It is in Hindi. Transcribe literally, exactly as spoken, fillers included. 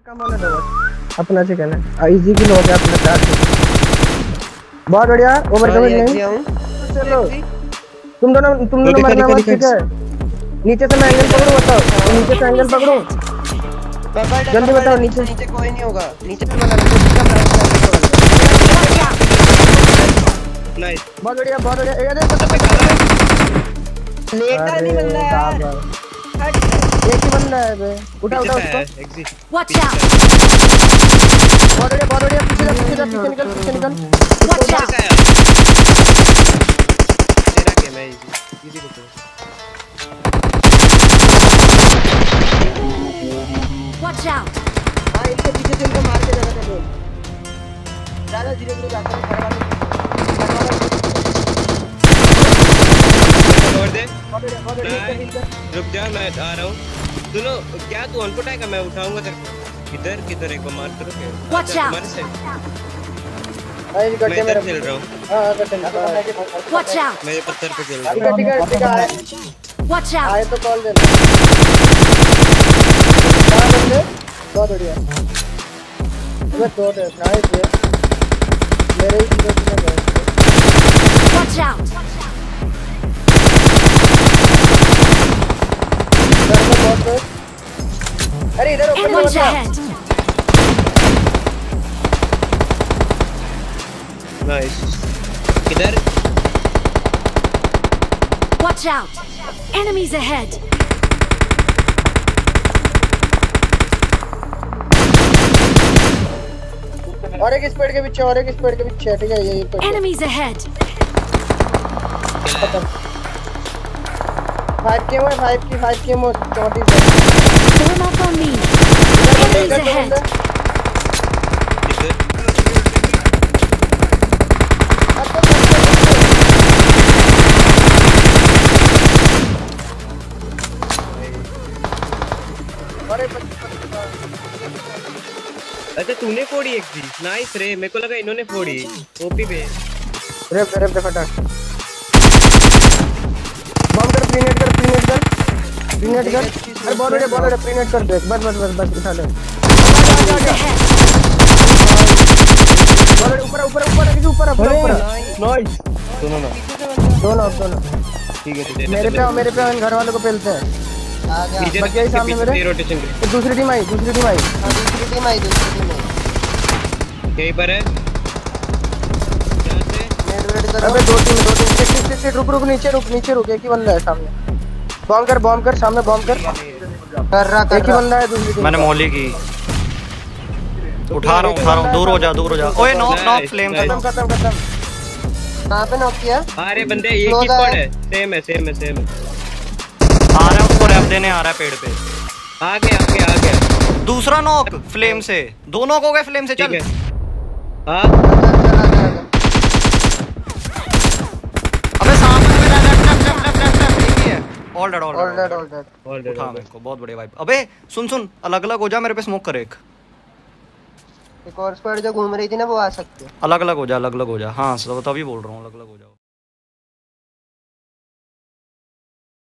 कम होने दो बस, अपना चिकन है इजी किल हो गया अपना चार। बहुत बढ़िया ओवर कमिट नहीं। चलो तुम दोनों तुम दोनों मरना मत, ठीक है। नीचे से मैं एंगल पकड़ूं, बताओ नीचे से एंगल पकड़ूं, जल्दी बताओ। नीचे नीचे कोई नहीं होगा, नीचे पे बना नाइस। बहुत बढ़िया बहुत बढ़िया। ये लेटा नहीं बंदा यार, एक ही बंदा है बे, उठा उठा उसको। Watch out. बहुत बढ़िया बहुत बढ़िया। पीछे जा पीछे जा, पीछे निकल पीछे निकल। Watch out. तेरा गेम है इजी इजी रुको। Watch out. हां इसके पीछे से इनको मार के जगह पे बोल ज्यादा धीरे धीरे जाता है। खड़ा वाला छोड़ दे। रुक जा मैं आ रहा हूं। सुनो क्या तू ऑन है का मैं उठाऊंगा तेरे को। इधर किधर एक बार मार करो के। Watch out. भाई गड्ढे में खेल रहा हूं। हां गड्ढे में। Watch out. मैं पत्थर पे खेल रहा हूं। ठीक है ठीक है। Watch out. आए तो कॉल देना। क्या बंदे बहुत बढ़िया। अबे दो है नाइस है मेरे ही चीजों से गए। Watch out. अरे इधर ऊपर Enemies ahead. नाइस। इधर Watch out. Enemies ahead. और एक स्पीड के पीछे और एक स्पीड के पीछे, ठीक है। ये ये Enemies ahead. फाइव के में फाइव की फाइव के में चौंतीस है। Form up on me. Enemies ahead. अच्छा तूने फोड़ी एक भी। नाइस रे, मेरे को लगा इन्होंने फोड़ी। ओपी पे रे रे रे फटाक बम कर, प्रीनेट कर प्रीनेट कर प्रीनेट कर। अरे बहुत बढ़िया बहुत बढ़िया। प्रीनेट कर दे बस बस बस बस उठा ले। बहुत ऊपर ऊपर ऊपर किसी ऊपर ऊपर ऊपर। नाइस। सुनो ना दोनों दोनों ठीक है ठीक है। मेरे पे मेरे पे घर वालों को पेलते हैं। आ गया बच्चे सामने मेरे। रोटेशन के दूसरी टीम आई दूसरी टीम आई दूसरी टीम आई दूसरी टीम आई यहीं पर है। यहां से नेट वेट कर। अबे दो टीम दो टीम सिट सिट सिट रुक रुक नीचे रुक नीचे रुक। एक ही बंदा है सामने। बॉम्ब कर बॉम्ब कर सामने बॉम्ब कर कर रहा कर। एक ही बंदा है दूसरी टीम। मैंने मौली की उठा रहा हूं उठा रहा हूं। दूर हो जा दूर हो जा। ओए नॉक नॉक फ्लेम खत्म खत्म खत्म। कहां पे नॉक किया? अरे बंदे एक ही स्क्वाड है। सेम है सेम है सेम है। आ रहा है उसको रैप देने आ रहा है पेड़ पे। आ गया आ गया आ गया। दूसरा नॉक फ्लेम से। दो नॉक हो गए फ्लेम से। चल हां अबे सामने में left left left left left एक ही है। All dead all all dead all dead all dead. उठा मेरे को बहुत बढ़िया वाइब। अबे सुन सुन अलग अलग हो जा। मेरे पे स्मोक कर। एक एक और स्क्वाड जो घूम रही थी ना वो आ सकती है। अलग अलग हो जा अलग अलग हो जा। हां तभी बोल रहा हूं अलग अलग हो जाओ।